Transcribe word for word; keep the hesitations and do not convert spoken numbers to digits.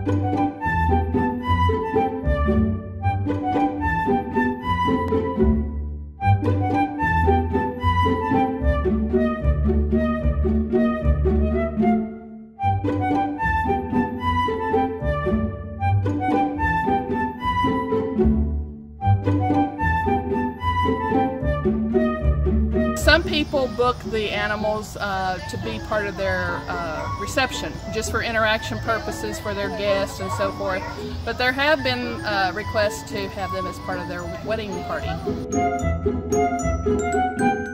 Some people book the animals uh, to be part of their uh, reception, just for interaction purposes for their guests and so forth. But there have been uh, requests to have them as part of their wedding party.